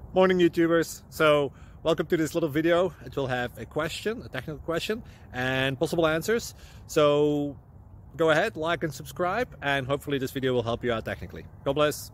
Morning YouTubers. So welcome to this little video. It will have a question, a technical question, and possible answers. So go ahead, like and subscribe, and hopefully this video will help you out technically. God bless.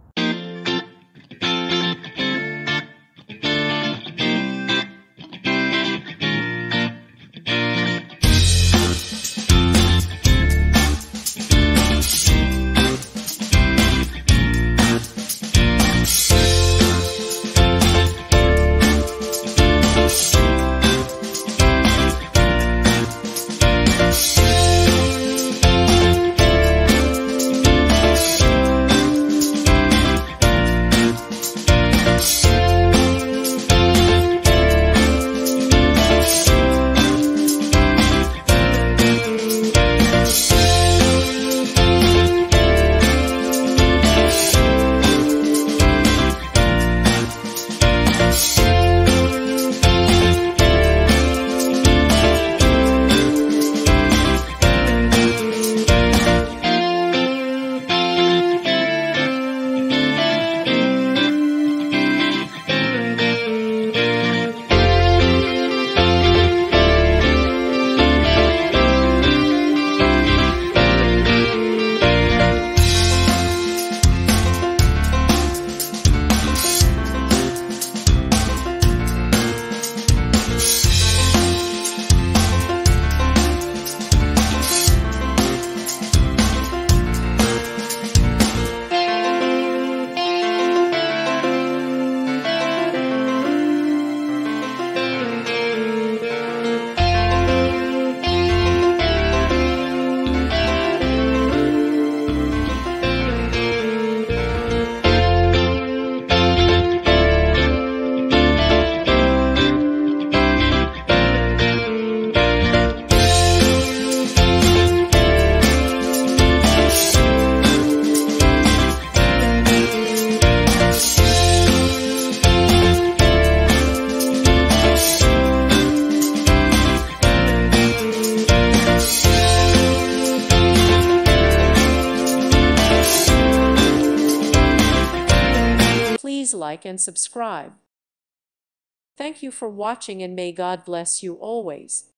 Please like and subscribe. Thank you for watching, and may God bless you always.